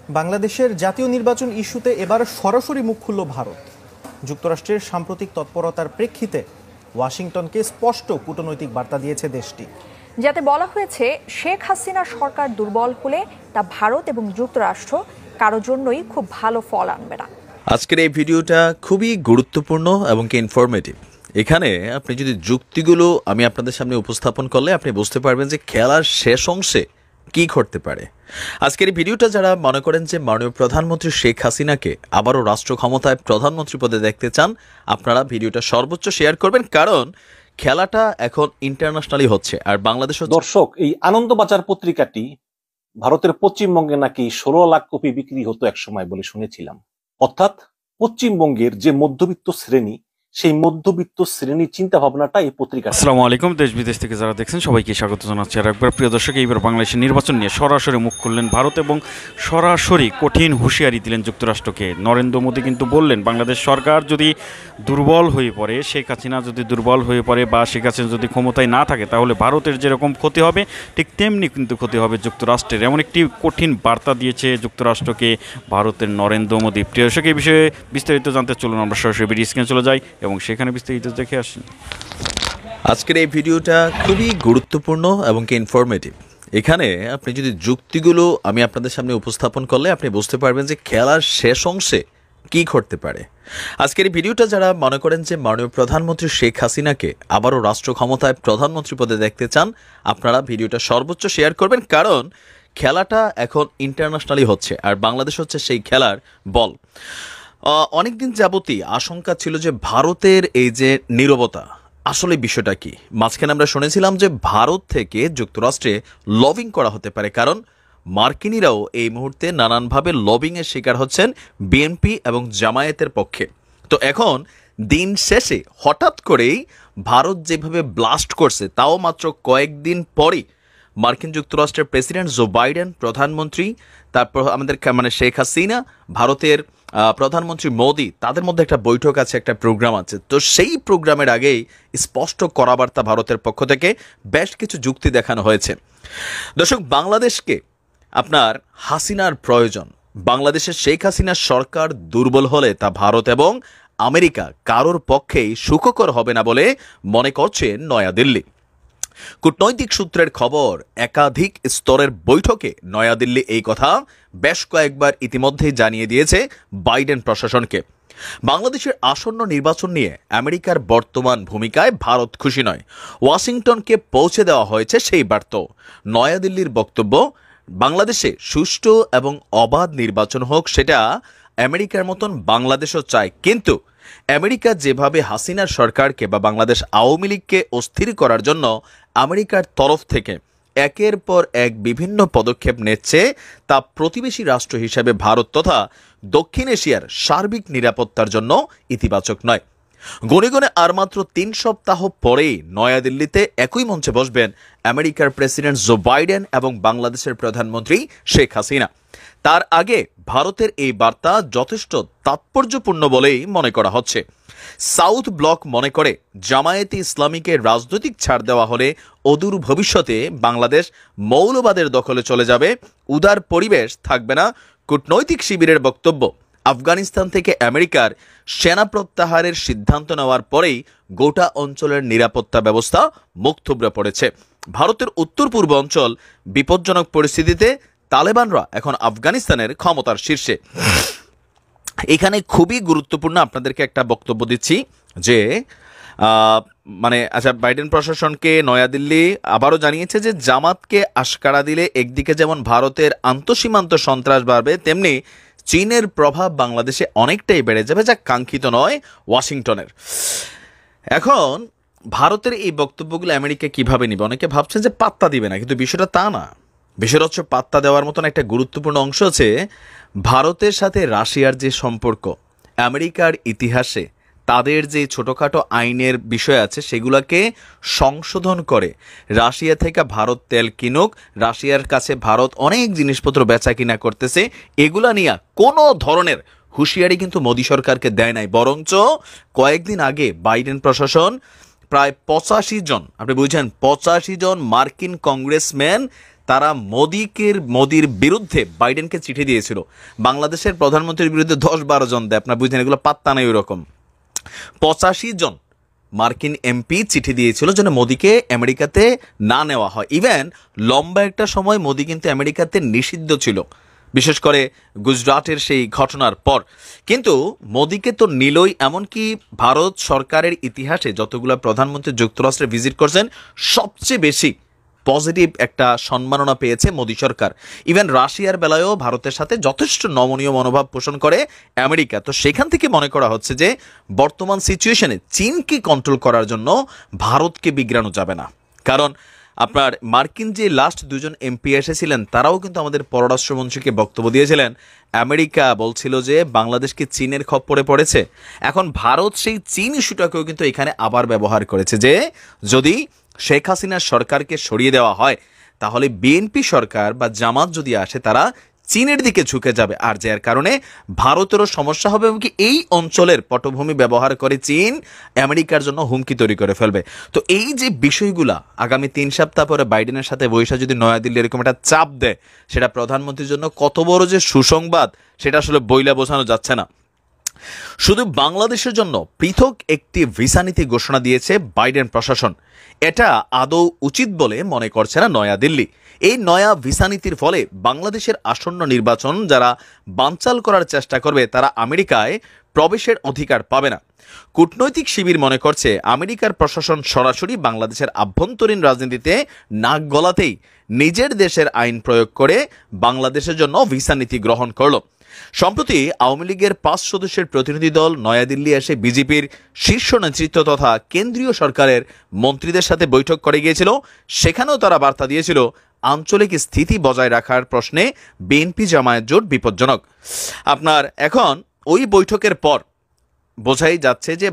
বাংলাদেশের জাতীয় নির্বাচন ইস্যুতে এবার সরাসরি মুখ খুলল ভারত। যুক্তরাষ্ট্রের সাম্প্রতিক তৎপরতার প্রেক্ষিতে ওয়াশিংটনকে স্পষ্ট কূটনৈতিক বার্তা দিয়েছে দেশটি, যাতে বলা হয়েছে শেখ হাসিনা সরকার দুর্বল হলে তা ভারত এবং যুক্তরাষ্ট্র কারোর জন্যই খুব ভালো ফল আনবে না। আজকের এই ভিডিওটা খুবই গুরুত্বপূর্ণ এবং ইনফরমেটিভ। এখানে আপনি যদি যুক্তিগুলো আমি আপনাদের সামনে উপস্থাপন করলে আপনি বুঝতে পারবেন যে খেলার শেষ অংশে কি ঘটতে পারে। আজকের এই ভিডিওটা যারা মনে করেন যে মাননীয় প্রধানমন্ত্রী শেখ হাসিনাকে আবারও রাষ্ট্র ক্ষমতায় প্রধানমন্ত্রী পদে দেখতে চান, আপনারা ভিডিওটা সর্বোচ্চ শেয়ার করবেন, কারণ খেলাটা এখন ইন্টারন্যাশনালি হচ্ছে। আর বাংলাদেশ দর্শক, এই আনন্দবাজার পত্রিকাটি ভারতের পশ্চিমবঙ্গে নাকি 16 লাখ কপি বিক্রি হতো একসময় বলে শুনেছিলাম। অর্থাৎ পশ্চিমবঙ্গের যে মধ্যবিত্ত শ্রেণী, সেই মধ্যবিত্ত শ্রেণীর চিন্তা ভাবনাটা এই পত্রিকা। আসসালামু আলাইকুম, দেশ বিদেশ থেকে যারা দেখছেন সবাইকে স্বাগত জানাচ্ছি। আর একবার প্রিয় দর্শক, এইবার বাংলাদেশের নির্বাচন নিয়ে সরাসরি মুখ খুললেন ভারত এবং সরাসরি কঠিন হুঁশিয়ারি দিলেন যুক্তরাষ্ট্রকে। নরেন্দ্র মোদী কিন্তু বললেন, বাংলাদেশ সরকার যদি দুর্বল হয়ে পড়ে, শেখ হাসিনা যদি দুর্বল হয়ে পড়ে বা শেখ হাসিনা যদি ক্ষমতায় না থাকে, তাহলে ভারতের যেরকম ক্ষতি হবে ঠিক তেমনি কিন্তু ক্ষতি হবে যুক্তরাষ্ট্রের। এমন একটি কঠিন বার্তা দিয়েছে যুক্তরাষ্ট্রকে ভারতের নরেন্দ্র মোদী। প্রিয় দর্শক, এই বিষয়ে বিস্তারিত জানতে চলুন আমরা সরাসরি ভিডিও স্ক্রিনে চলে যাই এবং সেখানে বিস্তারিত দেখে আসি। আজকের এই ভিডিওটা খুবই গুরুত্বপূর্ণ এবং ইনফরমেটিভ। এখানে আপনি যদি যুক্তিগুলো আমি আপনাদের সামনে উপস্থাপন করলে আপনি বুঝতে পারবেন যে খেলার শেষ অংশে কি ঘটতে পারে। আজকের এই ভিডিওটা যারা মনে করেন যে মাননীয় প্রধানমন্ত্রী শেখ হাসিনাকে আবারও রাষ্ট্র ক্ষমতায় প্রধানমন্ত্রী পদে দেখতে চান, আপনারা ভিডিওটা সর্বোচ্চ শেয়ার করবেন, কারণ খেলাটা এখন ইন্টারন্যাশনালি হচ্ছে আর বাংলাদেশ হচ্ছে সেই খেলার বল। অনেকদিন যাবতই আশঙ্কা ছিল যে ভারতের এই যে নীরবতা, আসলে বিষয়টা কি। মাঝখানে আমরা শুনেছিলাম যে ভারত থেকে যুক্তরাষ্ট্রে লবিং করা হতে পারে, কারণ মার্কিনিরাও এই মুহূর্তে নানানভাবে লবিংয়ের শিকার হচ্ছেন বিএনপি এবং জামায়াতের পক্ষে। তো এখন দিন শেষে হঠাৎ করেই ভারত যেভাবে ব্লাস্ট করছে, তাও মাত্র কয়েকদিন পরই মার্কিন যুক্তরাষ্ট্রের প্রেসিডেন্ট জো বাইডেন, প্রধানমন্ত্রী, তারপর আমাদের শেখ হাসিনা, ভারতের প্রধানমন্ত্রী মোদি, তাদের মধ্যে একটা বৈঠক আছে, একটা প্রোগ্রাম আছে। তো সেই প্রোগ্রামের আগেই স্পষ্ট করাবার্তা ভারতের পক্ষ থেকে বেশ কিছু যুক্তি দেখানো হয়েছে। দর্শক, বাংলাদেশকে আপনার হাসিনার প্রয়োজন। বাংলাদেশের শেখ হাসিনার সরকার দুর্বল হলে তা ভারত এবং আমেরিকা কারোর পক্ষেই সুখকর হবে না বলে মনে করছে নয়াদিল্লি। কূটনৈতিক সূত্রের খবর, একাধিক স্তরের বৈঠকে নয়াদিল্লি এই কথা বেশ কয়েকবার ইতিমধ্যেই জানিয়ে দিয়েছে বাইডেন প্রশাসনকে। বাংলাদেশের আসন্ন নির্বাচন নিয়ে আমেরিকার বর্তমান ভূমিকায় ভারত খুশি নয়। ওয়াশিংটনকে পৌঁছে দেওয়া হয়েছে সেই বার্তা। নয়াদিল্লির বক্তব্য, বাংলাদেশে সুষ্ঠু এবং অবাধ নির্বাচন হোক, সেটা আমেরিকার মতন বাংলাদেশও চায়, কিন্তু আমেরিকা যেভাবে হাসিনার সরকারকে বা বাংলাদেশ আওয়ামী লীগকে অস্থির করার জন্য আমেরিকার তরফ থেকে একের পর এক বিভিন্ন পদক্ষেপ নিচ্ছে, তা প্রতিবেশী রাষ্ট্র হিসেবে ভারত তথা দক্ষিণ এশিয়ার সার্বিক নিরাপত্তার জন্য ইতিবাচক নয়। গণে গণে আর মাত্র 3 সপ্তাহ পরেই নয়াদিল্লিতে একই মঞ্চে বসবেন আমেরিকার প্রেসিডেন্ট জো বাইডেন এবং বাংলাদেশের প্রধানমন্ত্রী শেখ হাসিনা। তার আগে ভারতের এই বার্তা যথেষ্ট তাৎপর্যপূর্ণ বলেই মনে করা হচ্ছে। সাউথ ব্লক মনে করে জামায়াতে ইসলামীকে রাজনৈতিক ছাড় দেওয়া হলে অদূর ভবিষ্যতে বাংলাদেশ মৌলবাদের দখলে চলে যাবে, উদার পরিবেশ থাকবে না। কূটনৈতিক শিবিরের বক্তব্য, আফগানিস্তান থেকে আমেরিকার সেনা প্রত্যাহারের সিদ্ধান্ত নেওয়ার পরেই গোটা অঞ্চলের নিরাপত্তা ব্যবস্থা মুখ থুবড়ে পড়েছে। ভারতের উত্তর পূর্ব অঞ্চল বিপজ্জনক পরিস্থিতিতে, তালেবানরা এখন আফগানিস্তানের ক্ষমতার শীর্ষে। এখানে খুবই গুরুত্বপূর্ণ আপনাদেরকে একটা বক্তব্য দিচ্ছি যে আচ্ছা, বাইডেন প্রশাসনকে নয়াদিল্লি আবারও জানিয়েছে যে জামাতকে আশকারা দিলে একদিকে যেমন ভারতের আন্তঃসীমান্ত সন্ত্রাস বাড়বে, তেমনি চীনের প্রভাব বাংলাদেশে অনেকটাই বেড়ে যাবে, যা কাঙ্ক্ষিত নয় ওয়াশিংটনের। এখন ভারতের এই বক্তব্যগুলো আমেরিকা কিভাবে নিবে? অনেকে ভাবছেন যে পাত্তা দিবে না, কিন্তু বিষয়টা তা না। বিষয়টা হচ্ছে পাত্তা দেওয়ার মতন একটা গুরুত্বপূর্ণ অংশ আছে ভারতের সাথে রাশিয়ার যে সম্পর্ক। আমেরিকার ইতিহাসে তাদের যে ছোটোখাটো আইনের বিষয় আছে, সেগুলোকে সংশোধন করে রাশিয়া থেকে ভারত তেল কিনুক, রাশিয়ার কাছে ভারত অনেক জিনিসপত্র বেচা কিনা করতেছে, এগুলা নিয়ে কোনো ধরনের হুঁশিয়ারি কিন্তু মোদী সরকারকে দেয় নাই। বরঞ্চ কয়েকদিন আগে বাইডেন প্রশাসন প্রায় 85 জন, আপনি বুঝছেন 85 জন মার্কিন কংগ্রেসম্যান তারা মোদির বিরুদ্ধে বাইডেনকে চিঠি দিয়েছিল। বাংলাদেশের প্রধানমন্ত্রীর বিরুদ্ধে 10-12 জন দেয়, আপনার বুঝলেন, এগুলো পাত্তা নেই ওরকম। 85 জন মার্কিন এমপি চিঠি দিয়েছিল যেন মোদিকে আমেরিকাতে না নেওয়া হয়। ইভেন লম্বা একটা সময় মোদি কিন্তু আমেরিকাতে নিষিদ্ধ ছিল, বিশেষ করে গুজরাটের সেই ঘটনার পর। কিন্তু মোদিকে তো নিলই, এমনকি ভারত সরকারের ইতিহাসে যতগুলো প্রধানমন্ত্রী যুক্তরাষ্ট্রে ভিজিট করছেন সবচেয়ে বেশি পজিটিভ একটা সম্মাননা পেয়েছে মোদি সরকার। ইভেন রাশিয়ার বেলায়ও ভারতের সাথে যথেষ্ট নমনীয় মনোভাব পোষণ করে আমেরিকা। তো সেখান থেকে মনে করা হচ্ছে যে বর্তমান সিচুয়েশনে চীনকে কন্ট্রোল করার জন্য ভারতকে বিগড়ানো যাবে না। কারণ আপনার মার্কিন যে লাস্ট 2 জন এমপি এসেছিলেন তারাও কিন্তু আমাদের পররাষ্ট্রমন্ত্রীকে বক্তব্য দিয়েছিলেন। আমেরিকা বলছিল যে বাংলাদেশকে চীনের খপ্পরে পড়েছে। এখন ভারত সেই চীন ইস্যুটাকেও কিন্তু এখানে আবার ব্যবহার করেছে যে যদি শেখ হাসিনার সরকারকে সরিয়ে দেওয়া হয় তাহলে বিএনপি সরকার বা জামাত যদি আসে তারা চীনের দিকে ঝুঁকে যাবে, আর যার কারণে ভারতেরও সমস্যা হবে। এমনকি এই অঞ্চলের পটভূমি ব্যবহার করে চীন আমেরিকার জন্য হুমকি তৈরি করে ফেলবে। তো এই যে বিষয়গুলা আগামী 3 সপ্তাহ পরে বাইডেনের সাথে বৈশা যদি নয়াদিল্লি এরকম একটা চাপ দেয়, সেটা প্রধানমন্ত্রীর জন্য কত বড় যে সুসংবাদ সেটা আসলে বইলা বোঝানো যাচ্ছে না। শুধু বাংলাদেশের জন্য পৃথক একটি ভিসা নীতি ঘোষণা দিয়েছে বাইডেন প্রশাসন। এটা আদৌ উচিত বলে মনে করছে না নয়াদিল্লি। এই নয়া ভিসা নীতির ফলে বাংলাদেশের আসন্ন নির্বাচন যারা বানচাল করার চেষ্টা করবে তারা আমেরিকায় প্রবেশের অধিকার পাবে না। কূটনৈতিক শিবির মনে করছে আমেরিকার প্রশাসন সরাসরি বাংলাদেশের আভ্যন্তরীণ রাজনীতিতে নাক গলাতেই নিজের দেশের আইন প্রয়োগ করে বাংলাদেশের জন্য ভিসা নীতি গ্রহণ করল। সম্প্রতি আওয়ামী লীগের 5 সদস্যের প্রতিনিধি দল নয়াদিল্লি এসে বিজেপির শীর্ষ নেতৃত্ব তথা কেন্দ্রীয় সরকারের মন্ত্রীদের সাথে বৈঠক করে গিয়েছিল। সেখানেও তারা বার্তা দিয়েছিল আঞ্চলিক স্থিতি বজায় রাখার প্রশ্নে বিএনপি জামায়াত জোট বিপজ্জনক। আপনার এখন ওই বৈঠকের পর বোঝাই যাচ্ছে যে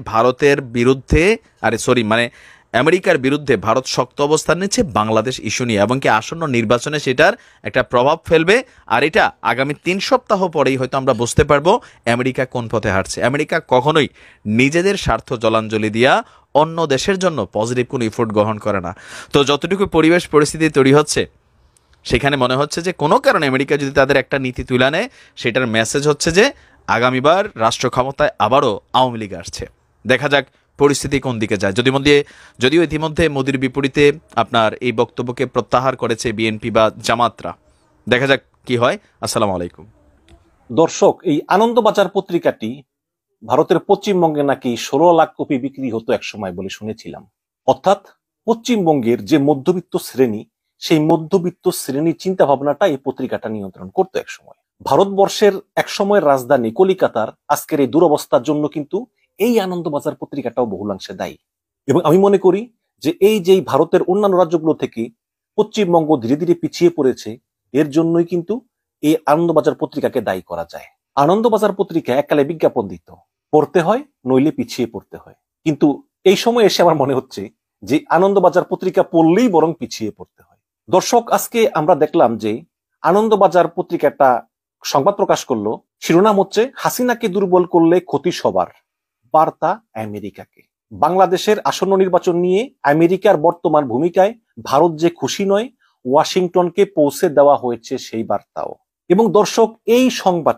আমেরিকার বিরুদ্ধে ভারত শক্ত অবস্থান নিচ্ছে বাংলাদেশ ইস্যু নিয়ে, এবং কি আসন্ন নির্বাচনে সেটার একটা প্রভাব ফেলবে। আর এটা আগামী 3 সপ্তাহ পরেই হয়তো আমরা বুঝতে পারবো আমেরিকা কোন পথে হাঁটছে। আমেরিকা কখনোই নিজেদের স্বার্থ জলাঞ্জলি দিয়া অন্য দেশের জন্য পজিটিভ কোনো ইফোর্ট গ্রহণ করে না। তো যতটুকু পরিবেশ পরিস্থিতি তৈরি হচ্ছে সেখানে মনে হচ্ছে যে কোনো কারণে আমেরিকা যদি তাদের একটা নীতি তুলে নেয় সেটার মেসেজ হচ্ছে যে আগামীবার রাষ্ট্র ক্ষমতায় আবারও আওয়ামী লীগ আসছে। দেখা যাক পরিস্থিতি কোন দিকে যায়। যদিও ইতিমধ্যে মোদির বিপরীতে আপনার এই বক্তব্যকে প্রত্যাহার করেছে বিএনপি বা জামাতরা। দেখা যাক কি হয়। আসসালামু আলাইকুম। দর্শক, এই আনন্দবাজার পত্রিকাটি ভারতের পশ্চিমবঙ্গে নাকি 16 লাখ কপি বিক্রি হতো একসময় বলে শুনেছিলাম। অর্থাৎ পশ্চিমবঙ্গের যে মধ্যবিত্ত শ্রেণী, সেই মধ্যবিত্ত শ্রেণীর চিন্তা ভাবনাটা এই পত্রিকাটা নিয়ন্ত্রণ করতো একসময়। ভারতবর্ষের একসময়ের রাজধানী কলিকাতার আজকের এই দুরবস্থার জন্য কিন্তু এই আনন্দবাজার পত্রিকাটাও বহুলাংশে দায়ী। এবং আমি মনে করি যে এই যে ভারতের অন্যান্য রাজ্যগুলো থেকে পশ্চিমবঙ্গ ধীরে ধীরে পিছিয়ে পড়েছে, এর জন্যই কিন্তু এই আনন্দবাজার পত্রিকাকে দায়ী করা যায়। আনন্দবাজার পত্রিকা এককালে বিজ্ঞাপন দিত, পড়তে হয় নইলে পিছিয়ে পড়তে হয়। কিন্তু এই সময় এসে আমার মনে হচ্ছে যে আনন্দবাজার পত্রিকা পড়লেই বরং পিছিয়ে পড়তে হয়। দর্শক, আজকে আমরা দেখলাম যে আনন্দবাজার পত্রিকাটা সংবাদ প্রকাশ করলো, শিরোনাম হচ্ছে হাসিনাকে দুর্বল করলে ক্ষতি সবার, বার্তা আমেরিকাকে। বাংলাদেশের আসন্ন নির্বাচন নিয়ে আমেরিকার বর্তমান ভূমিকায় ভারত যে খুশি নয়, ওয়াশিংটনকে পৌঁছে দেওয়া হয়েছে সেই বার্তাও। এবং দর্শক, এই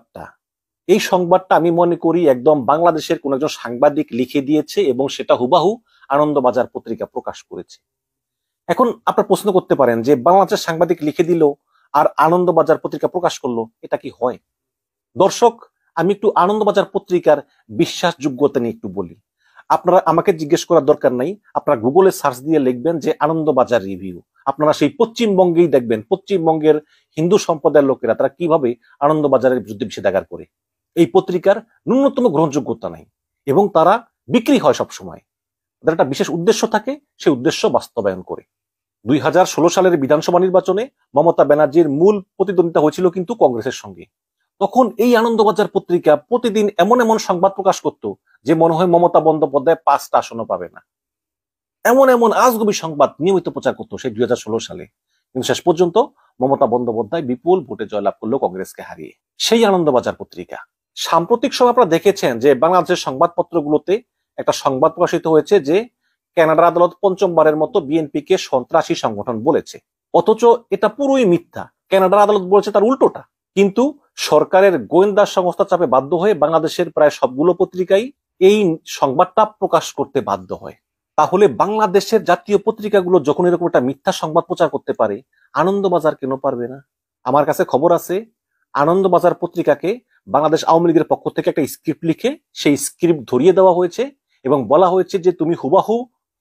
সংবাদটা আমি মনে করি একদম বাংলাদেশের কোন একজন সাংবাদিক লিখে দিয়েছে এবং সেটা হুবাহু আনন্দবাজার পত্রিকা প্রকাশ করেছে। এখন আপনারা প্রশ্ন করতে পারেন যে বাংলাদেশের সাংবাদিক লিখে দিল আর আনন্দবাজার পত্রিকা প্রকাশ করলো, এটা কি হয়? দর্শক, আমি একটু আনন্দবাজার পত্রিকার বিশ্বাসযোগ্যতা নিয়ে একটু বলি। আপনারা আমাকে জিজ্ঞেস করার দরকার নাই, আপনারা গুগলে সার্চ দিয়ে লিখবেন যে আনন্দবাজার রিভিউ। আপনারা সেই পশ্চিমবঙ্গেই দেখবেন পশ্চিমবঙ্গের হিন্দু সম্প্রদায়ের লোকেরা তারা কিভাবে আনন্দবাজারের বিরুদ্ধে নিষেধাজ্ঞা করে। এই পত্রিকার ন্যূনতম গ্রহণযোগ্যতা নাই এবং তারা বিক্রি হয় সবসময়। তাদের একটা বিশেষ উদ্দেশ্য থাকে, সেই উদ্দেশ্য বাস্তবায়ন করে। 2016 সালের বিধানসভা নির্বাচনে মমতা ব্যানার্জির মূল প্রতিদ্বন্দ্বিতা হয়েছিল কিন্তু কংগ্রেসের সঙ্গে। তখন এই আনন্দবাজার পত্রিকা প্রতিদিন এমন এমন সংবাদ প্রকাশ করত যে মনে হয় মমতা বন্দ্যোপাধ্যায় 5টা আসনও পাবে না। এমন এমন আজগুবি সংবাদ নিয়মিত প্রচার করতো সেই 2016 সালে। কিন্তু শেষ পর্যন্ত মমতা বন্দ্যোপাধ্যায় বিপুল ভোটে জয়লাভ করলো কংগ্রেসকে হারিয়ে। সেই আনন্দবাজার পত্রিকা সাম্প্রতিক সময় আপনারা দেখেছেন যে বাংলাদেশের সংবাদপত্রগুলোতে একটা সংবাদ প্রকাশিত হয়েছে যে কানাডার আদালত 5মবারের মতো বিএনপিকে সন্ত্রাসী সংগঠন বলেছে। অথচ এটা পুরোই মিথ্যা। কানাডার আদালত বলেছে তার উল্টোটা। কিন্তু সরকারের গোয়েন্দা সংস্থা চাপে বাধ্য হয়ে বাংলাদেশের প্রায় সবগুলো পত্রিকাই এই সংবাদটা প্রকাশ করতে বাধ্য হয়। তাহলে বাংলাদেশের জাতীয় পত্রিকাগুলো যখন এরকম একটা মিথ্যা সংবাদ প্রচার করতে পারে, আনন্দবাজার কেন পারবে না? আমার কাছে খবর আছে, আনন্দবাজার পত্রিকাকে বাংলাদেশ আওয়ামী লীগের পক্ষ থেকে একটা স্ক্রিপ্ট লিখে সেই স্ক্রিপ্ট ধরিয়ে দেওয়া হয়েছে এবং বলা হয়েছে যে তুমি হুবাহু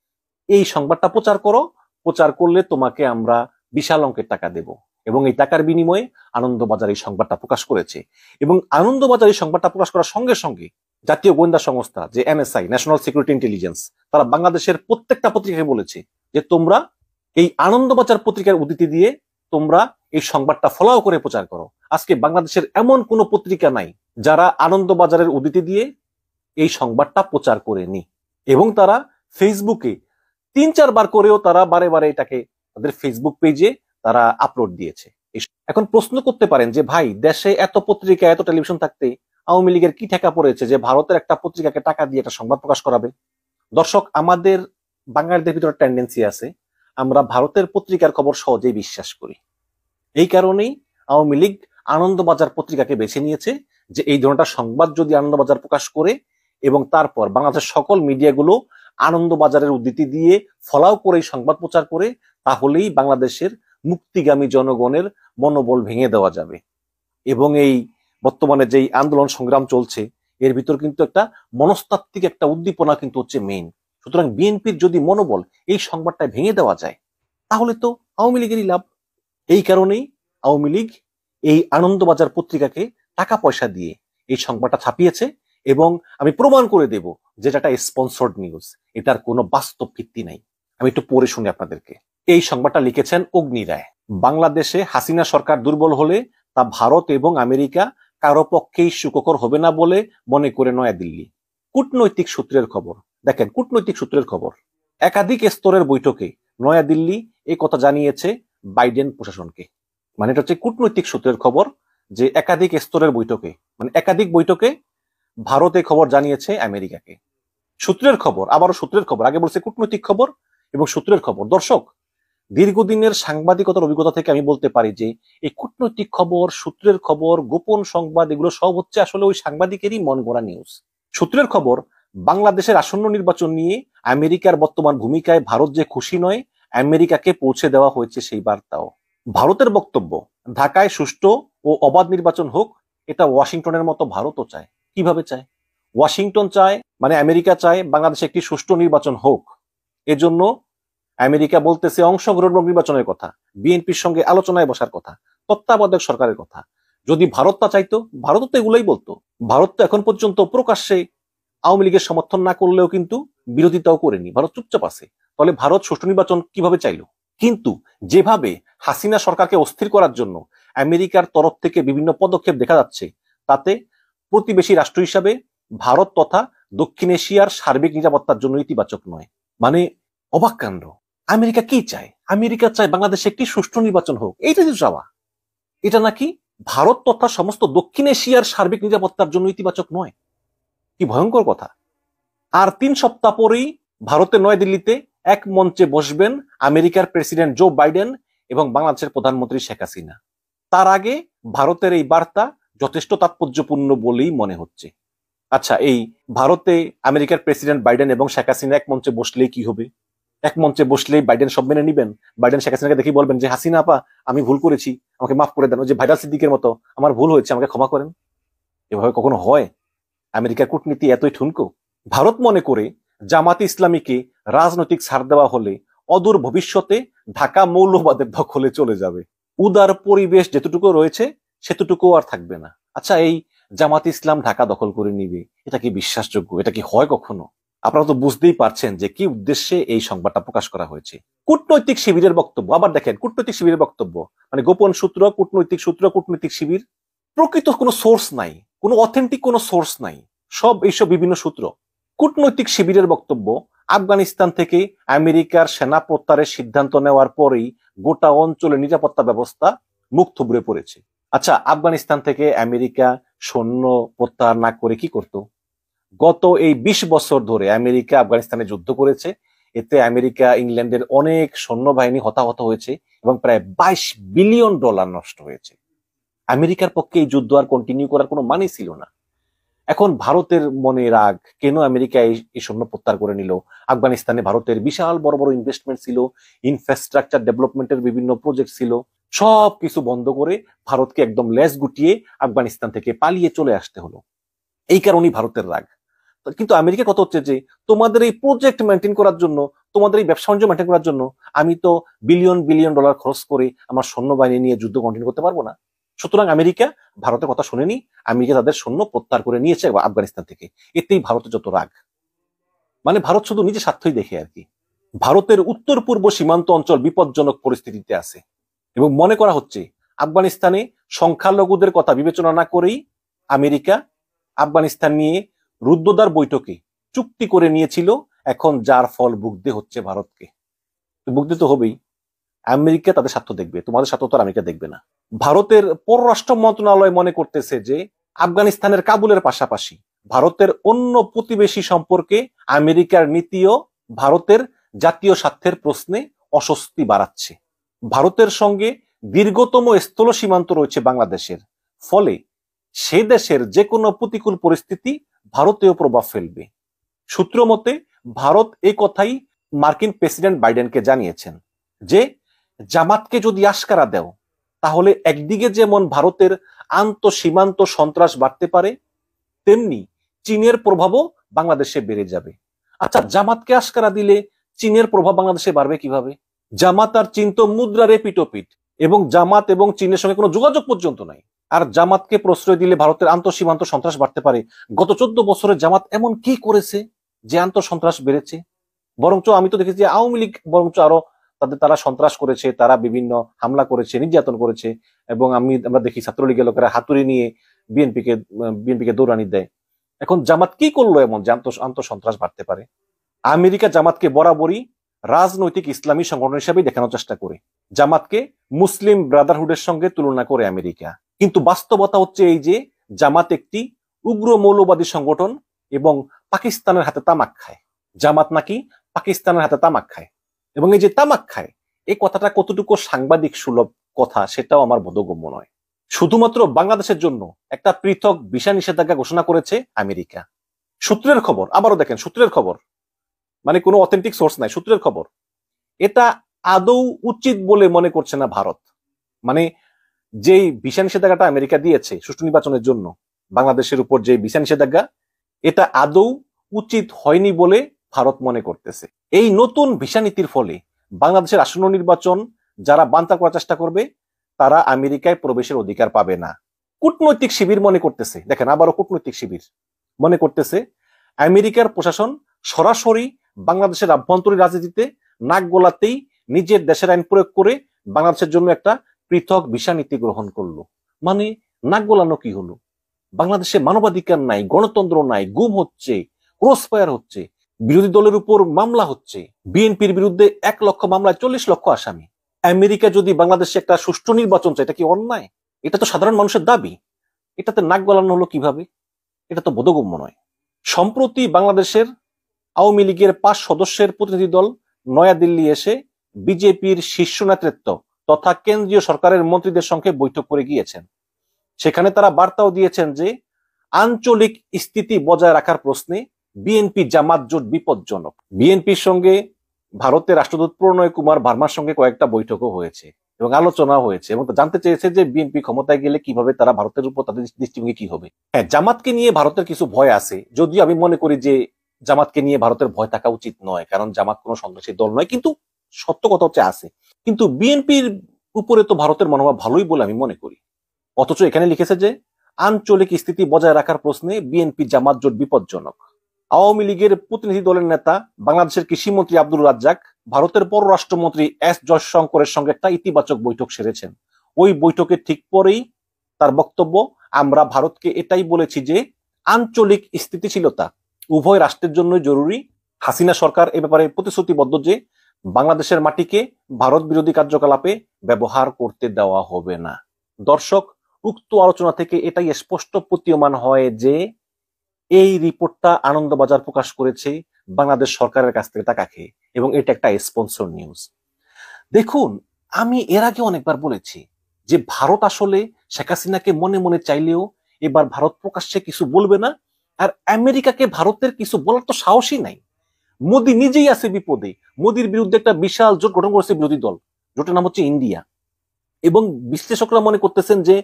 এই সংবাদটা প্রচার করো, প্রচার করলে তোমাকে আমরা বিশাল অঙ্কের টাকা দেব। এবং এই টাকার বিনিময়ে আনন্দবাজার এই সংবাদটা প্রকাশ করেছে। এবং আনন্দবাজার এই সংবাদটা প্রকাশ করার সঙ্গে সঙ্গে জাতীয় গোয়েন্দা সংস্থা যে NSI, ন্যাশনাল সিকিউরিটি ইন্টেলিজেন্স, তারা বাংলাদেশের প্রত্যেকটা পত্রিকাকে বলেছে যে তোমরা এই আনন্দবাজার পত্রিকার উদ্ধৃতি দিয়ে তোমরা এই সংবাদটা ফলাও করে প্রচার করো। আজকে বাংলাদেশের এমন কোনো পত্রিকা নাই যারা আনন্দবাজারের উদ্ধৃতি দিয়ে এই সংবাদটা প্রচার করেনি। এবং তারা ফেসবুকে 3-4 বার করেও তারা বারে বারে এটাকে তাদের ফেসবুক পেজে তারা আপলোড দিয়েছে। এখন প্রশ্ন করতে পারেন যে ভাই, দেশে এত পত্রিকা এত টেলিভিশন থাকতে আওয়ামী লীগের কি ঠেকা পড়েছে যে ভারতের একটা পত্রিকাকে টাকা দিয়ে একটা সংবাদ প্রকাশ করাবে? দর্শক, আমাদের বাঙালিদের ভিতরে টেন্ডেন্সি আছে, আমরা ভারতের পত্রিকার খবর সহজেই বিশ্বাস করি। এই কারণেই আওয়ামী লীগ আনন্দবাজার পত্রিকাকে বেছে নিয়েছে যে এই ধরনের সংবাদ যদি আনন্দবাজার প্রকাশ করে এবং তারপর বাংলাদেশের সকল মিডিয়াগুলো আনন্দবাজারের উদ্ধৃতি দিয়ে ফলাও করে এই সংবাদ প্রচার করে, তাহলেই বাংলাদেশের মুক্তিগামী জনগণের মনোবল ভেঙে দেওয়া যাবে। এবং এই বর্তমানে যেই আন্দোলন সংগ্রাম চলছে এর ভিতর কিন্তু একটা মনস্তাত্ত্বিক একটা উদ্দীপনা কিন্তু হচ্ছে মেইন। সুতরাং বিএনপির যদি মনোবল এই সংবাদটা ভেঙে দেওয়া যায় তাহলে তো আওয়ামী লীগেরই লাভ। এই কারণেই আওয়ামী লীগ এই আনন্দবাজার পত্রিকাকে টাকা পয়সা দিয়ে এই সংবাদটা ছাপিয়েছে এবং আমি প্রমাণ করে দেব যে এটা স্পন্সর্ড নিউজ, এটার কোনো বাস্তব ভিত্তি নাই। আমি একটু পড়ে শুনি আপনাদেরকে। এই সংবাদটা লিখেছেন অগ্নি রায়। বাংলাদেশে হাসিনা সরকার দুর্বল হলে তা ভারত এবং আমেরিকা কারো পক্ষেই সুখকর হবে না বলে মনে করে নয়াদিল্লি। কূটনৈতিক সূত্রের খবর, দেখেন কূটনৈতিক সূত্রের খবর, একাধিক স্তরের বৈঠকে নয়াদিল্লি এই কথা জানিয়েছে বাইডেন প্রশাসনকে। মানে এটা হচ্ছে কূটনৈতিক সূত্রের খবর যে একাধিক স্তরের বৈঠকে, মানে একাধিক বৈঠকে ভারত এই খবর জানিয়েছে আমেরিকাকে। সূত্রের খবর, আবারও সূত্রের খবর, আগে বলছে কূটনৈতিক খবর এবং সূত্রের খবর। দর্শক, দীর্ঘদিনের সাংবাদিকতার অভিজ্ঞতা থেকে আমি বলতে পারি যে এই কূটনৈতিক খবর, সূত্রের খবর, গোপন সংবাদ, এগুলো সব হচ্ছে আসলে ওই সাংবাদিকেরই মন গড়া নিউজ। সূত্রের খবর, বাংলাদেশের আসন্ন নির্বাচন নিয়ে আমেরিকার বর্তমান ভূমিকায় ভারত যে খুশি নয়, আমেরিকাকে পৌঁছে দেওয়া হয়েছে সেই বার্তাও। ভারতের বক্তব্য, ঢাকায় সুষ্ঠু ও অবাধ নির্বাচন হোক, এটা ওয়াশিংটনের মতো ভারতও চায়। কিভাবে চায়? ওয়াশিংটন চায়, মানে আমেরিকা চায় বাংলাদেশে একটি সুষ্ঠু নির্বাচন হোক। এজন্য আমেরিকা বলতেছে অংশগ্রহণমূলক নির্বাচনের কথা, বিএনপির সঙ্গে আলোচনায় বসার কথা, তত্ত্বাবধায়ক সরকারের কথা। যদি ভারত তা চাইতো, ভারত তো এগুলোই বলতো। ভারত তো এখন পর্যন্ত প্রকাশ্যে আওয়ামী লীগের সমর্থন না করলেও কিন্তু বিরোধিতাও করেনি, ভারত চুপচাপ আছে। তাহলে ভারত সুষ্ঠু নির্বাচন কিভাবে চাইলো? কিন্তু যেভাবে হাসিনা সরকারকে অস্থির করার জন্য আমেরিকার তরফ থেকে বিভিন্ন পদক্ষেপ দেখা যাচ্ছে, তাতে প্রতিবেশী রাষ্ট্র হিসাবে ভারত তথা দক্ষিণ এশিয়ার সার্বিক নিরাপত্তার জন্য ইতিবাচক নয়। মানে অবাক কাণ্ড। আমেরিকা কি চায়? আমেরিকা চায় বাংলাদেশে একটি সুষ্ঠু নির্বাচন হোক, এইটা যে চাওয়া। এটা নাকি ভারত তথা সমস্ত দক্ষিণ এশিয়ার সার্বিক নিরাপত্তার জন্য ইতিবাচক নয়। কি ভয়ঙ্কর কথা। আর 3 সপ্তাহ পরেই ভারতের নয়াদিল্লিতে এক মঞ্চে বসবেন আমেরিকার প্রেসিডেন্ট জো বাইডেন এবং বাংলাদেশের প্রধানমন্ত্রী শেখ হাসিনা। তার আগে ভারতের এই বার্তা যথেষ্ট তাৎপর্যপূর্ণ বলেই মনে হচ্ছে। আচ্ছা, এই ভারতে আমেরিকার প্রেসিডেন্ট বাইডেন এবং শেখ হাসিনা এক মঞ্চে বসলেই কি হবে? এক মঞ্চে বসলেই বাইডেন সব মেনে নিবেন? বাইডেন শেখ হাসিনাকে দেখি বলবেন যে হাসিনা আপা, আমি ভুল করেছি, আমাকে মাফ করে দেন, ওই যে ভাইরাল সিদ্দিকের মতো আমার ভুল হয়েছে, আমাকে ক্ষমা করেন। এভাবে কখনো হয়? আমেরিকার কূটনীতি এতই ঠুনকো? ভারত মনে করে জামাতে ইসলামীকে রাজনৈতিক ছাড় দেওয়া হলে অদূর ভবিষ্যতে ঢাকা মৌলবাদের দখলে চলে যাবে। উদার পরিবেশ যেতটুকু রয়েছে সেতটুকু আর থাকবে না। আচ্ছা, এই জামাতে ইসলাম ঢাকা দখল করে নিবে, এটা কি বিশ্বাসযোগ্য? এটা কি হয় কখনো? আপনারা তো বুঝতেই পারছেন যে কি উদ্দেশ্যে এই সংবাদটা প্রকাশ করা হয়েছে। কূটনৈতিক শিবিরের বক্তব্য, আবার দেখেন কূটনৈতিক শিবিরের বক্তব্য, মানে গোপন সূত্র, কূটনৈতিক শিবির। প্রকৃত কোনো সোর্স নাই, কোনো অথেন্টিক কোনো সোর্স নাই, সব এইসব বিভিন্ন সূত্র। কূটনৈতিক শিবিরের বক্তব্য, আফগানিস্তান থেকে আমেরিকার সেনা প্রত্যাহারের সিদ্ধান্ত নেওয়ার পরেই গোটা অঞ্চলের নিরাপত্তা ব্যবস্থা মুখ থুবড়ে পড়েছে। আচ্ছা, আফগানিস্তান থেকে আমেরিকা সৈন্য প্রত্যাহার না করে কি করত? গত এই 20 বছর ধরে আমেরিকা আফগানিস্তানে যুদ্ধ করেছে এতে আমেরিকা ইংল্যান্ডের অনেক সৈন্যবাহিনী হতাহত হয়েছে এবং প্রায় $22 বিলিয়ন নষ্ট হয়েছে। আমেরিকার পক্ষে এই যুদ্ধ আর কন্টিনিউ করার কোনো মানে ছিল না। এখন ভারতের মনে রাগ, কেন আমেরিকা এই সৈন্য প্রত্যাহার করে নিল? আফগানিস্তানে ভারতের বিশাল বড় বড় ইনভেস্টমেন্ট ছিল, ইনফ্রাস্ট্রাকচার ডেভেলপমেন্টের বিভিন্ন প্রজেক্ট ছিল, সব কিছু বন্ধ করে ভারতকে একদম লেজ গুটিয়ে আফগানিস্তান থেকে পালিয়ে চলে আসতে হলো। এই কারণেই ভারতের রাগ। কিন্তু আমেরিকা কত হচ্ছে যে তোমাদের এই প্রজেক্ট মেনটেন করার জন্য, তোমাদের এই ব্যবসা বাণিজ্য মেনটেন করার জন্য আমি তো বিলিয়ন বিলিয়ন ডলার খরচ করে আমার সৈন্যবাহিনী নিয়ে যুদ্ধ কন্টিনিউ করতে পারবো না। সুতরাং আমেরিকা ভারতের কথা শুনেনি, আমেরিকা তাদের সৈন্য প্রত্যাহার করে নিয়েছে আফগানিস্তান থেকে। এতেই ভারতের যত রাগ। মানে ভারত শুধু নিজের স্বার্থই দেখে আর কি। ভারতের উত্তর পূর্ব সীমান্ত অঞ্চল বিপজ্জনক পরিস্থিতিতে আছে এবং মনে করা হচ্ছে আফগানিস্তানে সংখ্যালঘুদের কথা বিবেচনা না করেই আমেরিকা আফগানিস্তান নিয়ে রুদ্ধদ্বার বৈঠকে চুক্তি করে নিয়েছিল। এখন যার ফল ভুগতে হচ্ছে ভারতকে। ভুগতে তো হবেই। আমেরিকা তাদের স্বার্থ দেখবে, তোমাদের স্বার্থ তো আর আমেরিকা দেখবে না। ভারতের পররাষ্ট্র মন্ত্রণালয় মনে করতেছে যে আফগানিস্তানের কাবুলের পাশাপাশি ভারতের অন্য প্রতিবেশী সম্পর্কে আমেরিকার নীতিও ভারতের জাতীয় স্বার্থের প্রশ্নে অস্বস্তি বাড়াচ্ছে। ভারতের সঙ্গে দীর্ঘতম স্থল সীমান্ত রয়েছে বাংলাদেশের, ফলে সে দেশের যে কোনো প্রতিকূল পরিস্থিতি ভারতেও প্রভাব ফেলবে। সূত্র মতে ভারত এই কথাই মার্কিন প্রেসিডেন্ট বাইডেনকে জানিয়েছেন যে জামাতকে যদি আশকারা দেও তাহলে একদিকে যেমন ভারতের আন্তঃসীমান্ত সন্ত্রাস বাড়তে পারে, তেমনি চীনের প্রভাবও বাংলাদেশে বেড়ে যাবে। আচ্ছা, জামাতকে আশকারা দিলে চীনের প্রভাব বাংলাদেশে বাড়বে কিভাবে? জামাত আর চীন তো মুদ্রার এপিটোপিট, এবং জামাত এবং চীনের সঙ্গে কোনো যোগাযোগ পর্যন্ত নাই। আর জামাতকে প্রশ্রয় দিলে ভারতের আন্তঃসীমান্ত সন্ত্রাস বাড়তে পারে। গত 14 বছরে জামাত এমন কি করেছে যে আন্তঃসন্ত্রাস বেড়েছে? বরঞ্চ আমি তো দেখেছি যে আওয়ামী লীগ বরঞ্চ আরো তারা সন্ত্রাস করেছে, তারা বিভিন্ন হামলা করেছে, নির্যাতন করেছে, এবং আমরা দেখি ছাত্রলীগের লোকেরা হাতুড়ি নিয়ে বিএনপিকে দৌড়ানি দেয়। এখন জামাত কি করলো এমন যে আন্তঃসন্ত্রাস বাড়তে পারে? আমেরিকা জামাতকে বরাবরই রাজনৈতিক ইসলামী সংগঠন হিসেবে দেখানোর চেষ্টা করে, জামাতকে মুসলিম ব্রাদারহুডের সঙ্গে তুলনা করে আমেরিকা। কিন্তু বাস্তবতা হচ্ছে এই যে জামাত একটি উগ্র মৌলবাদী সংগঠন এবং পাকিস্তানের হাতে তামাক খায়। জামাত নাকি পাকিস্তানের হাতে তামাক খায়, এবং এই যে তামাক খায় এই কথাটা কতটুকু সাংবাদিক সুলভ কথা সেটাও আমার বোধগম্য নয়। শুধুমাত্র বাংলাদেশের জন্য একটা পৃথক ভিসা নিষেধাজ্ঞা ঘোষণা করেছে আমেরিকা। সূত্রের খবর, আবারও দেখেন সূত্রের খবর, মানে কোনো অথেন্টিক সোর্স নাই, সূত্রের খবর। এটা আদৌ উচিত বলে মনে করছে না ভারত। মানে যেই ভিসা নিষেধাজ্ঞাটা আমেরিকা দিয়েছে সুষ্ঠু নির্বাচনের জন্য বাংলাদেশের উপর, যে ভিসা নিষেধাজ্ঞা, এটা আদৌ উচিত হয়নি বলে ভারত মনে করতেছে। এই নতুন ভিসা নীতির ফলে বাংলাদেশের আসন্ন নির্বাচন যারা বানচা করার চেষ্টা করবে তারা আমেরিকায় প্রবেশের অধিকার পাবে না। কূটনৈতিক শিবির মনে করতেছে, দেখেন আবারও কূটনৈতিক শিবির মনে করতেছে আমেরিকার প্রশাসন সরাসরি বাংলাদেশের আভ্যন্তরীণ রাজনীতিতে নাক গলাতেই নিজের দেশের আইন প্রয়োগ করে বাংলাদেশের জন্য একটা পৃথক ভিসা নীতি গ্রহণ করলো। মানে নাক গলানো কি হলো? বাংলাদেশে মানবাধিকার নাই, গণতন্ত্র নাই, গুম হচ্ছে, ক্রসফায়ার হচ্ছে, বিরোধী দলের উপর মামলা হচ্ছে, বিএনপির বিরুদ্ধে 1 লক্ষ মামলায় 40 লক্ষ আসামি। আমেরিকা যদি বাংলাদেশে একটা সুষ্ঠু নির্বাচন চায়, এটা কি অন্যায়? এটা তো সাধারণ মানুষের দাবি, এটাতে নাক গলানো হলো কিভাবে? এটা তো বোধগম্য নয়। সম্প্রতি বাংলাদেশের আওয়ামী লীগের 5 সদস্যের প্রতিনিধি দল নয়াদিল্লি এসে বিজেপির শীর্ষ নেতৃত্ব তথা কেন্দ্রীয় সরকারের মন্ত্রীদের সঙ্গে বৈঠক করে গিয়েছেন। সেখানে তারা বার্তাও দিয়েছেন যে আঞ্চলিক স্থিতি বজায় রাখার প্রশ্নে বিএনপি জামাত জোট বিপজ্জনক। বিএনপির সঙ্গে ভারতের রাষ্ট্রদূত প্রণয় কুমার ভার্মার সঙ্গে কয়েকটা বৈঠকও হয়েছে এবং আলোচনা হয়েছে, এবং জানতে চেয়েছে যে বিএনপি ক্ষমতায় গেলে কিভাবে তারা ভারতের উপর তাদের দৃষ্টিভঙ্গি কি হবে। হ্যাঁ, জামাতকে নিয়ে ভারতের কিছু ভয় আছে, যদিও আমি মনে করি যে জামাতকে নিয়ে ভারতের ভয় থাকা উচিত নয়, কারণ জামাত কোনো সন্ত্রাসী দল নয়। কিন্তু সত্য কথা হচ্ছে আছে। কিন্তু বিএনপির উপরে তো ভারতের মনোভাব ভালোই বলে আমি মনে করি। অথচ এখানে লিখেছে যে আঞ্চলিক স্থিতি বজায় রাখার প্রশ্নে বিএনপি জামাত জোট বিপজ্জনক। আওয়ামী লীগের প্রতিনিধি দলের নেতা বাংলাদেশের কৃষিমন্ত্রী আব্দুর রাজ্জাক ভারতের পররাষ্ট্রমন্ত্রী এস জয়শঙ্করের সঙ্গে একটা ইতিবাচক বৈঠক সেরেছেন। ওই বৈঠকের ঠিক পরেই তার বক্তব্য, আমরা ভারতকে এটাই বলেছি যে আঞ্চলিক স্থিতিশীলতা উভয় রাষ্ট্রের জন্যই জরুরি। হাসিনা সরকার এ ব্যাপারে প্রতিশ্রুতিবদ্ধ যে বাংলাদেশের মাটিকে ভারত বিরোধী কার্যকলাপে ব্যবহার করতে দেওয়া হবে না। দর্শক, উক্ত আলোচনা থেকে এটাই স্পষ্ট প্রতীয়মান হয় যে এই রিপোর্টটা আনন্দবাজার প্রকাশ করেছে বাংলাদেশ সরকারের কাছ থেকে টাকা খেয়ে, এবং এটা একটা স্পন্সর নিউজ। দেখুন, আমি এর আগে অনেকবার বলেছি যে ভারত আসলে শেখ হাসিনাকে মনে মনে চাইলেও এবার ভারত প্রকাশ্যে কিছু বলবে না, আর আমেরিকাকে ভারতের কিছু বলার তো সাহসই নাই। মোদি নিজেই আছে বিপদে। মোদির বিরুদ্ধে একটা বিশাল জোট গঠন করেছে বিরোধী দল, জোটের নাম হচ্ছে ইন্ডিয়া, এবং বিশ্লেষকরা মনে করতেছেন যে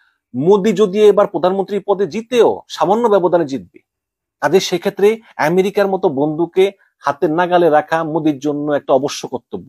মোদি যদি এবার প্রধানমন্ত্রী পদে জিতেও সামান্য ব্যবধানে জিতবে, কাজে সেক্ষেত্রে আমেরিকার মতো বন্ধুকে হাতের নাগালে রাখা মোদির জন্য একটা অবশ্য কর্তব্য।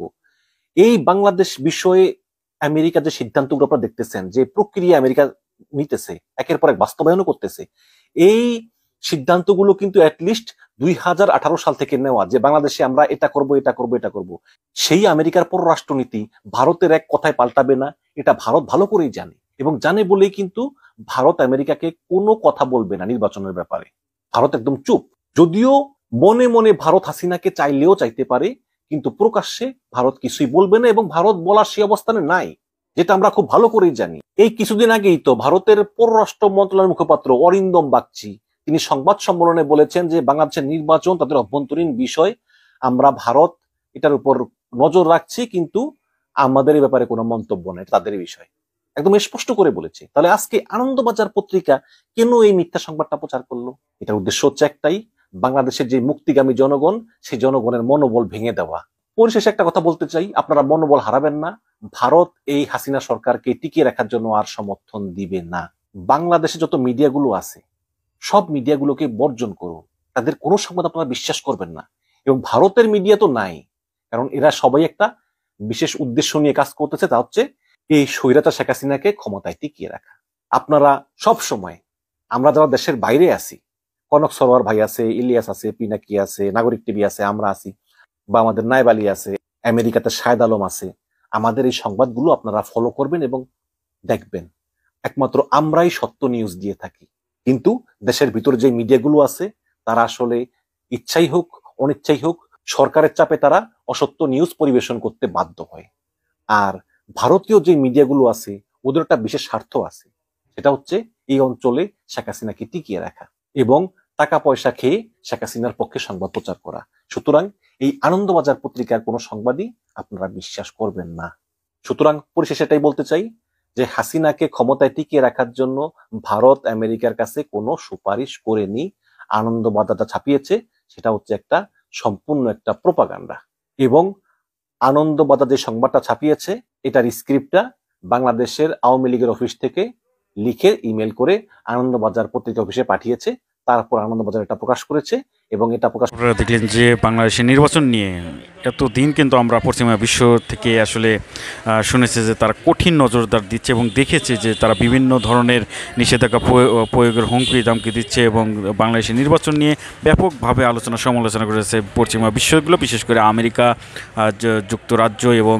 এই বাংলাদেশ বিষয়ে আমেরিকা যে সিদ্ধান্তগুলো আপনারা দেখতেছেন, যে প্রক্রিয়া আমেরিকা নিতেছে, একের পর এক বাস্তবায়নও করতেছে, এই সিদ্ধান্তগুলো কিন্তু অ্যাটলিস্ট 2018 সাল থেকে নেওয়া, যে বাংলাদেশে আমরা এটা করব এটা করব এটা করব। সেই আমেরিকার পররাষ্ট্রনীতি ভারতের এক কথায় পাল্টাবে না, এটা ভারত ভালো করেই জানে, এবং জানে বলেই কিন্তু ভারত আমেরিকাকে কোনো কথা বলবে না নির্বাচনের ব্যাপারে। ভারত একদম চুপ। যদিও মনে মনে ভারত হাসিনাকে চাইলেও চাইতে পারে, কিন্তু প্রকাশ্যে ভারত কিছুই বলবে না, এবং ভারত বলার সেই অবস্থানে নাই, যেটা আমরা খুব ভালো করেই জানি। এই কিছুদিন আগেই তো ভারতের পররাষ্ট্র মন্ত্রণালয়ের মুখপাত্র অরিন্দম বাগচি তিনি সংবাদ সম্মেলনে বলেছেন যে বাংলাদেশের নির্বাচন তাদের অভ্যন্তরীণ বিষয়, আমরা ভারত এটার উপর নজর রাখছি, কিন্তু আমাদের এই ব্যাপারে কোনো মন্তব্য নেই, তাদের বিষয় একদম স্পষ্ট করে বলেছে। তাহলে আজকে আনন্দবাজার পত্রিকা কেন এই মিথ্যা সংবাদটা প্রচার করলো? এটার উদ্দেশ্য হচ্ছে একটাই, বাংলাদেশের যে মুক্তিগামী জনগণ, সেই জনগণের মনোবল ভেঙে দেওয়া। পরিশেষে একটা কথা বলতে চাই, আপনারা মনোবল হারাবেন না। ভারত এই হাসিনা সরকারকে টিকিয়ে রাখার জন্য আর সমর্থন দিবে না। বাংলাদেশে যত মিডিয়াগুলো আছে সব মিডিয়াগুলোকে বর্জন করুন, তাদের কোনো সংবাদ আপনারা বিশ্বাস করবেন না। এবং ভারতের মিডিয়া তো নাই, কারণ এরা সবাই একটা বিশেষ উদ্দেশ্য নিয়ে কাজ করতেছে, তা হচ্ছে এই স্বৈরাচার শেখ হাসিনাকে ক্ষমতায় টিকিয়ে রাখা। আপনারা সব সময়, আমরা যারা দেশের বাইরে আছি, কনক সরোয়ার ভাই আছে, ইলিয়াস আছে, পিনাকি আছে, নাগরিক টিভি আছে, আমরা আছি, বা আমাদের নায়েব আলী আছে, আমেরিকাতে শাহেদ আলম আছে, আমাদের এই সংবাদগুলো আপনারা ফলো করবেন এবং দেখবেন। একমাত্র আমরাই সত্য নিউজ দিয়ে থাকি, কিন্তু দেশের ভিতরে যে মিডিয়াগুলো আছে তারা আসলে ইচ্ছাই হোক অনিচ্ছাই হোক সরকারের চাপে তারা অসত্য নিউজ পরিবেশন করতে বাধ্য হয়। আর ভারতীয় যে মিডিয়াগুলো আছে ওদের একটা বিশেষ স্বার্থ আছে, সেটা হচ্ছে এই অঞ্চলে শেখ হাসিনাকে টিকিয়ে রাখা এবং টাকা পয়সা খেয়ে শেখ হাসিনার পক্ষে সংবাদ প্রচার করা। সুতরাং এই আনন্দবাজার পত্রিকার কোনো সংবাদই আপনারা বিশ্বাস করবেন না। সুতরাং পরিশেষে এটাই বলতে চাই যে হাসিনাকে ক্ষমতায় টিকিয়ে রাখার জন্য ভারত আমেরিকার কাছে কোনো সুপারিশ করেনি। আনন্দবাজারটা ছাপিয়েছে সেটা হচ্ছে একটা সম্পূর্ণ একটা প্রোপাগান্ডা, এবং আনন্দবাজার যে সংবাদটা ছাপিয়েছে এটার স্ক্রিপ্টটা বাংলাদেশের আওয়ামী লীগের অফিস থেকে লিখে ইমেল করে আনন্দবাজার পত্রিকা অফিসে পাঠিয়েছে, তারপর আনন্দবাজার এটা প্রকাশ করেছে। এবং এটা প্রকাশ আপনারা দেখলেন যে বাংলাদেশের নির্বাচন নিয়ে এতদিন কিন্তু আমরা পশ্চিমা বিশ্ব থেকে আসলে শুনেছি যে তারা কঠিন নজরদার দিচ্ছে এবং দেখেছে যে তারা বিভিন্ন ধরনের নিষেধাজ্ঞা প্রয়োগের হুমকি দামকি দিচ্ছে, এবং বাংলাদেশের নির্বাচন নিয়ে ব্যাপকভাবে আলোচনা সমালোচনা করেছে পশ্চিমা বিশ্বগুলো, বিশেষ করে আমেরিকা, যুক্তরাজ্য এবং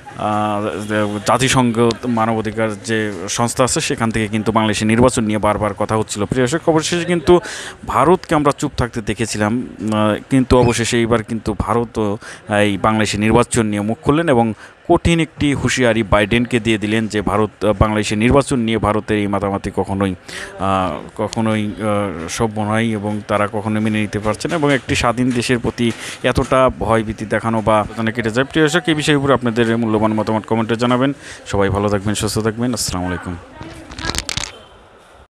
জাতিসংঘ মানবাধিকার যে সংস্থা আছে সেখান থেকে কিন্তু বাংলাদেশের নির্বাচন নিয়ে বারবার কথা হচ্ছিল। প্রিয় দর্শক, অবশেষে কিন্তু ভারতকে আমরা চুপ থাকতে দেখেছিলাম, কিন্তু অবশেষে এইবার কিন্তু ভারতও এই বাংলাদেশের নির্বাচন নিয়ে মুখ খুললেন এবং কঠিন একটি হুঁশিয়ারি বাইডেনকে দিয়ে দিলেন যে ভারত বাংলাদেশের নির্বাচন নিয়ে ভারতের এই মাতামাতি কখনোই সভ্য নয় এবং তারা কখনোই মেনে নিতে পারছে না, এবং একটি স্বাধীন দেশের প্রতি এতটা ভয়ভীতি দেখানো বা কেটে যায়। প্রিয় দর্শক, এই বিষয়ের উপর আপনাদের মূল্যবান মতামত কমেন্টে জানাবেন। সবাই ভালো থাকবেন, সুস্থ থাকবেন। আসসালামু আলাইকুম।